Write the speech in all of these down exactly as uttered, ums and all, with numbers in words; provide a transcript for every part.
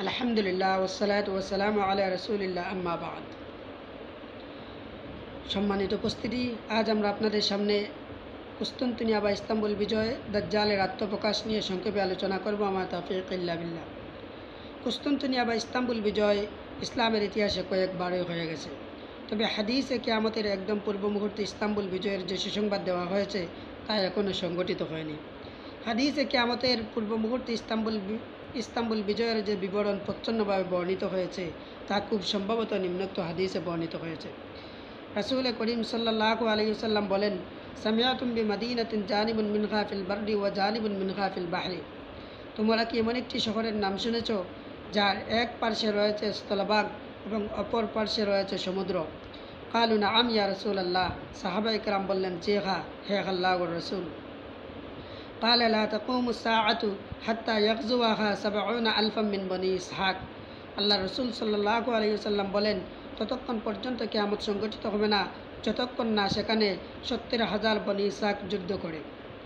আলহামদুলিল্লাহ ওয়াসসালাতু ওয়াসসালামু আলা রাসূলিল্লাহ আম্মা বাদ। সম্মানিত উপস্থিতি, আজ আমরা আপনাদের সামনে কুস্তুনতুনিয়া বা ইস্তাম্বুল বিজয় দাজ্জালের আত্মপ্রকাশ নিয়ে সংক্ষেপে আলোচনা করব। আমার তাওফীক ইল্লা বিল্লাহ। কুস্তুনতুনিয়া বা ইস্তাম্বুল বিজয় ইসলামের ইতিহাসে কয়েকবারই হয়ে গেছে, তবে হাদিসে কিয়ামতের একদম পূর্ব মুহূর্তে ইস্তাম্বুল বিজয়ের যে সুসংবাদ দেওয়া হয়েছে তা এখনও সংগঠিত হয়নি। হাদিসে কিয়ামতের পূর্ব মুহূর্তে ইস্তাম্বুল ইস্তাম্বুল বিজয়ের যে বিবরণ প্রচ্ছন্নভাবে বর্ণিত হয়েছে তা খুব সম্ভবত নিম্নোক্ত হাদিসে বর্ণিত হয়েছে। রাসূল করিম সাল্লাল্লাহু আলাইহি ওয়াসাল্লাম বলেন, সামিআতুম বিমাদিনাতিন জানিবুন মিনহা ফিল বাররি ওয়া জানিবুন মিনহা ফিল বাহরি। তোমরা কি এমন একটি শহরের নাম শুনেছ যার এক পার্শ্বে রয়েছে স্থলভাগ এবং অপর পার্শ্বে রয়েছে সমুদ্র? কালু নাআম ইয়া রাসূলুল্লাহ। সাহাবায়ে কেরাম বললেন, জি হ্যাঁ, হে আল্লাহর রাসূল। قال لا تقوم الساعة حتى يغزوها سبعون ألفا من بني إسحاق। আল্লাহ রসুল সাল্লাল্লাহু আলাইহি ওয়াসাল্লাম বলেন, ততক্ষণ পর্যন্ত কিয়ামত সংগঠিত হবে না যতক্ষণ না সেখানে সত্তর হাজার বনি ইসহাক যুদ্ধ করে।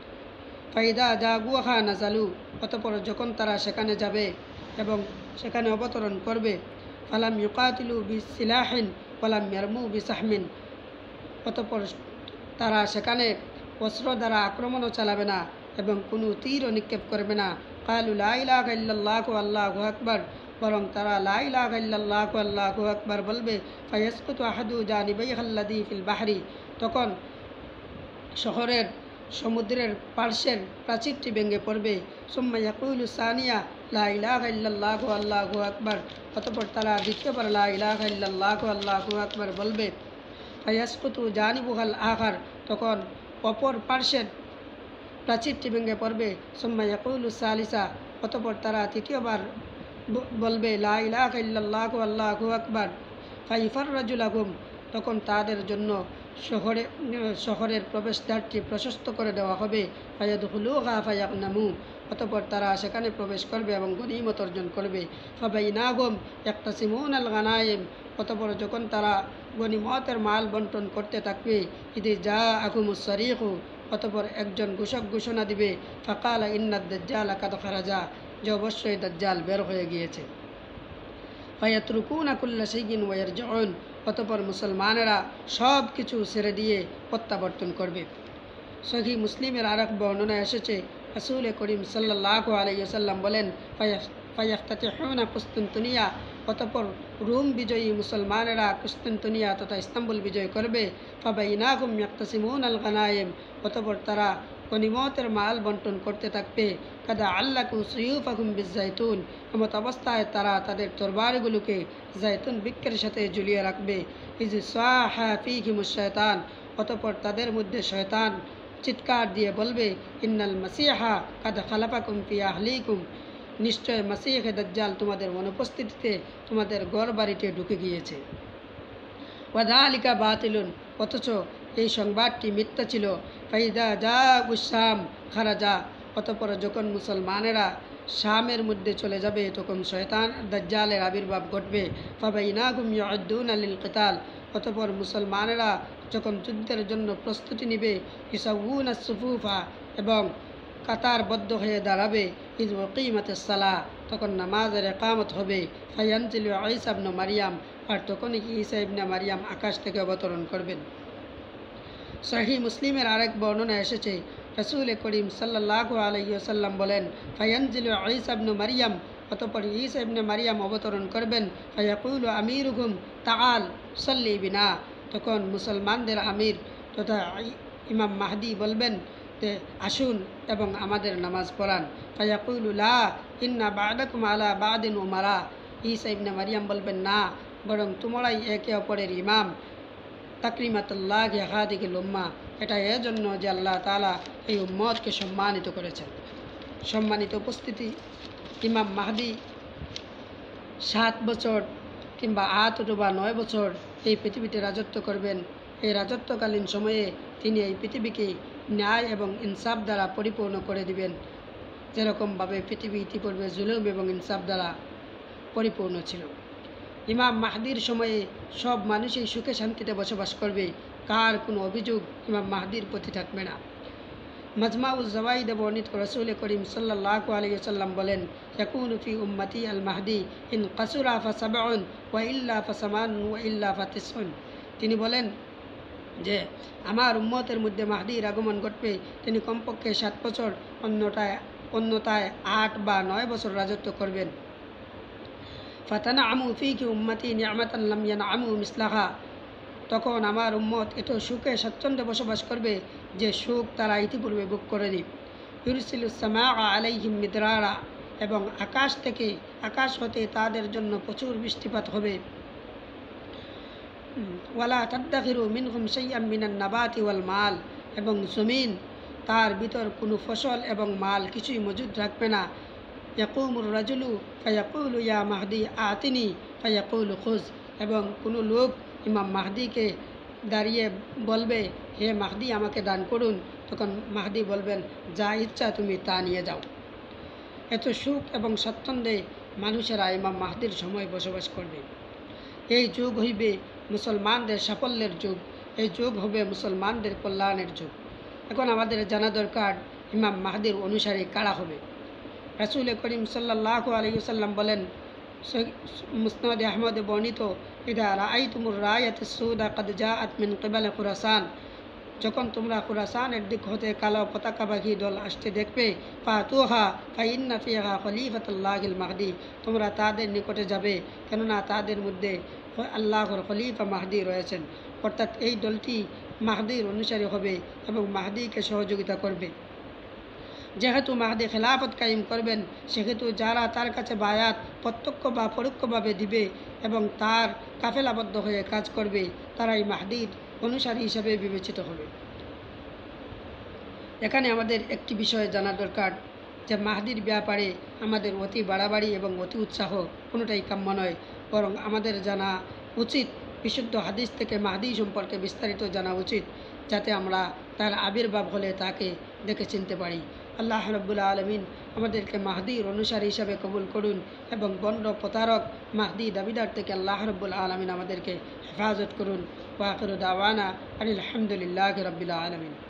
ফাইদা জাগুহা নাজালু, অতঃপর যখন তারা সেখানে যাবে এবং সেখানে অবতরণ করবে, ফালাম ইউকাতিলু বিসিলাহিন ওয়ালাম ইয়ারমু বিসাহমিন, অতঃপর তারা সেখানে অস্ত্র দ্বারা আক্রমণও চালাবে না এবং কোনো তীরও নিক্ষেপ করবে না। কালু লা ইলাহা ইল্লাল্লাহু আল্লাহু আকবার, বরং তারা লা ইলাহা ইল্লাল্লাহু আল্লাহু আকবার বলবে। ফায়াসকুতু আহাদু জানিবাইহাল্লাযী ফিল বাহরি, তখন শহরের সমুদ্রের পার্শ্বের প্রাচীরটি ভেঙে পড়বে। সুম্মা ইয়াকুলু সানিয়া লা ইলাহা ইল্লাল্লাহু আল্লাহু আকবার, অতঃপর তারা দ্বিতীয়বার লা ইলাহা ইল্লাল্লাহু আল্লাহু আকবার বলবে। ফায়াসকুতু জানিবুহাল আখার, তখন অপর পার্শ্বের প্রাচীরটি ভেঙে পড়বে। সুম্মা ইয়াকুলু সালিসা, অতঃপর তারা তৃতীয়বার বলবে লা ইলাহা ইল্লাল্লাহু আল্লাহু আকবার। ফাইফাররাজু লাহুম, তখন তাদের জন্য শহরে শহরের প্রবেশদ্বারটি প্রশস্ত করে দেওয়া হবে। ফায়াদখুলুহা ফায়াগনামু, অতঃপর তারা সেখানে প্রবেশ করবে এবং গনিমত অর্জন করবে। ফাবাইনাহুম ইয়াকতাসিমুনাল গানাইম, অতঃপর যখন তারা গনিমতের মাল বন্টন করতে থাকবে, ইদি জাআকুমুস সারিকু, অতঃপর একজন ঘোষক ঘোষণা দিবে, ফাকালা ইন্নাদ দাজ্জালা কাদ খারাজা, যে অবশ্যই দাজ্জাল বের হয়ে গিয়েছে। ফায়াতরুকুনা কুল্লা শাইইন ওয়া ইয়ারজিউন, অতঃপর মুসলমানেরা সব কিছু ছেড়ে দিয়ে প্রত্যাবর্তন করবে। সহিহ মুসলিমের আরেক বর্ণনায় এসেছে, রাসূল করিম সাল্লাল্লাহু আলাইহি ওয়াসাল্লাম বলেন, ফায়াফতাতিহুনা কুস্তুনতুনিয়া, অতঃপর রোম বিজয়ী মুসলমানেরা কুস্তুনতুনিয়া তথা ইস্তাম্বুল বিজয় করবে। ফাবাইনাহুম ইয়াকতাসিমুনাল গানাইম, অতঃপর তারা গনিমতের মাল বন্টন করতে থাকবে। কাদা আল্লাকু সুয়ুফাহুম বিজাইতুন, এমত অবস্থায় তারা তাদের তরবারগুলোকে জাইতুন বৃক্ষের সাথে ঝুলিয়ে রাখবে। ইজ সাহা ফীহিমুশ শায়তান, অতঃপর তাদের মধ্যে শয়তান চিৎকার দিয়ে বলবে, ইন্নাল মাসিহা কাদ খালাফাকুম ফি আহলিকুম, নিশ্চয় মাসিহে দাজ্জাল তোমাদের অনুপস্থিতিতে তোমাদের ঘর বাড়িতে ঢুকে গিয়েছে। ওয়াযালিকা বাতিলুন, অথচ এই সংবাদটি মিথ্যা ছিল। ফাইদা জাউস শাম খারাজা, অতঃপর যখন মুসলমানেরা শামের মধ্যে চলে যাবে তখন শয়তান দাজ্জালের আবির্ভাব ঘটবে। ফাবাইনাহুম ইউআদ্দুনা লিল কিতাল, অতঃপর মুসলমানেরা যখন যুদ্ধের জন্য প্রস্তুতি নেবে, ইসাউনাস সুফুফা, এবং কাতারবদ্ধ হয়ে দাঁড়াবে। ইয ওয়াকিমাতিস সালাহ, তখন নামাজের ইকামত হবে। ফায়ানজিলু ঈসা ইবনে মারইয়াম, আর তখনই ঈসা ইবনে মারইয়াম আকাশ থেকে অবতরণ করবেন। সহিহ মুসলিমের আরেক বর্ণনা এসেছে, রাসূল করিম সাল্লাল্লাহু আলাইহি ওয়াসাল্লাম বলেন, ফায়ানজিলু ঈসা ইবনে মারইয়াম, অতঃপর ঈসা ইবনে মারইয়াম অবতরণ করবেন। ফায়াকুলু আমিরুহুম তাআল সাল্লি বিনা, তখন মুসলমানদের আমির তথা ইমাম মাহদি বলবেন, তে আসুন এবং আমাদের নামাজ পড়ান। ফায়াকুলু লা ইন্না বা'দাকুম আলা বা'দিন উমারা, ঈসা ইবনে মারইয়াম বলবেন, না, বরং তোমরাই একে অপরের ইমাম। তাকরিমাতুল্লাহি হাদিহিল উম্মাহ, এটা এর জন্য যে আল্লাহ তাআলা এই উম্মতকে সম্মানিত করেছেন। সম্মানিত উপস্থিতি, ইমাম মাহদি সাত বছর কিংবা আট অথবা নয় বছর এই পৃথিবীতে রাজত্ব করবেন। এই রাজত্বকালীন সময়ে তিনি এই পৃথিবীকে ন্যায় এবং ইনসাফ দ্বারা পরিপূর্ণ করে দিবেন, যেরকমভাবে পৃথিবী ইতিপূর্বে জুলুম এবং ইনসাফ দ্বারা পরিপূর্ণ ছিল। ইমাম মাহদির সময়ে সব মানুষই সুখে শান্তিতে বসবাস করবে, কার কোনো অভিযোগ ইমাম মাহদির প্রতি থাকবে না। মাজমাউজ জাওয়াইদে বর্ণিত রাসূল করিম সাল্লাল্লাহু আলাইহি ওয়াসাল্লাম বলেন, ইয়াকুনু ফি উম্মতি আল মাহদি ইন কাসুরা ফাসাবউন ওয়া ইল্লা ফাসামানুন ওয়া ইল্লা ফাতিসউন। তিনি বলেন যে আমার উম্মতের মধ্যে মাহদির আগমন ঘটবে, তিনি কমপক্ষে সাত বছর, অন্যটায় অন্যতায় আট বা নয় বছর রাজত্ব করবেন। ফাতানা আমু ফিকি উম্মতি নিয়ামাতান লাম ইয়ানআমু মিসলাহা, তখন আমার উম্মত এত সুখে স্বাচ্ছন্দ্যে বসবাস করবে যে সুখ তারা ইতিপূর্বে ভোগ করেনি। ইউরসিলুস সামাআ আলাইহিম মিদরারা, এবং আকাশ থেকে আকাশ হতে তাদের জন্য প্রচুর বৃষ্টিপাত হবে। ওয়ালা তাদ্দাখিরু মিনহুম শাইআম মিনান নাবাতি ওয়াল মাল, এবং জমিন তার ভিতর কোনো ফসল এবং মাল কিছুই মজুদ রাখবে না। ইয়াকুমুর রাজুলু ফায়াকুলু ইয়া মাহদি আতিনি ফায়াকুলু খুজ, এবং কোনো লোক ইমাম মাহদিকে দাঁড়িয়ে বলবে, হে মাহদি আমাকে দান করুন, তখন মাহদি বলবেন, যা ইচ্ছা তুমি তা নিয়ে যাও। এত সুখ এবং স্বাচ্ছন্দ্যে মানুষেরা ইমাম মাহদির সময় বসবাস করবে। এই যুগ হইবে মুসলমানদের সাফল্যের যুগ, এই যুগ হবে মুসলমানদের কল্যাণের যুগ। এখন আমাদের জানা দরকার ইমাম মাহদির অনুসারী কারা হবে। রাসূল করিম সাল্লাল্লাহু আলাইহি ওয়াসাল্লাম বলেন, মুসনাদ আহমদে বর্ণিত, ইদা রাআইতুমুর রায়াতুস সুদা ক্বাদ জাআত মিন কিবালি খুরাসান, যখন তোমরা খুরাসানের দিক হতে কালো পতাকাবাহী দল আসতে দেখবে, ফাতুহা ফাইন্না ফিহা খলিফাতুল্লাহিল মাহদি, তোমরা তাদের নিকটে যাবে, কেননা তাদের মধ্যে আল্লাহর খলিফা মাহদি রয়েছেন। অর্থাৎ এই দলটি মাহদির অনুসারী হবে এবং মাহদিকে সহযোগিতা করবে। যেহেতু মাহদি খেলাফত কায়েম করবেন, সেহেতু যারা তার কাছে বায়াত প্রত্যক্ষ বা পরোক্ষভাবে দিবে এবং তার কাফেলাবদ্ধ হয়ে কাজ করবে, তারাই মাহদির অনুসারী হিসেবে বিবেচিত হবে। এখানে আমাদের একটি বিষয় জানা দরকার যে মাহদির ব্যাপারে আমাদের অতি বাড়াবাড়ি এবং অতি উৎসাহ কোনোটাই কাম্য নয়, বরং আমাদের জানা উচিত বিশুদ্ধ হাদিস থেকে মাহদি সম্পর্কে বিস্তারিত জানা উচিত, যাতে আমরা তার আবির্ভাব হলে তাকে দেখে চিনতে পারি। আল্লাহ রাব্বুল আলামিন আমাদেরকে মাহদির অনুসারী হিসাবে কবুল করুন এবং বন্ড প্রতারক মাহদি দাবিদার থেকে আল্লাহ রাব্বুল আলামিন আমাদেরকে হেফাজত করুন। ওয়া আখিরু দাওয়ানা আনিল হামদুলিল্লাহি রাব্বিল আলামিন।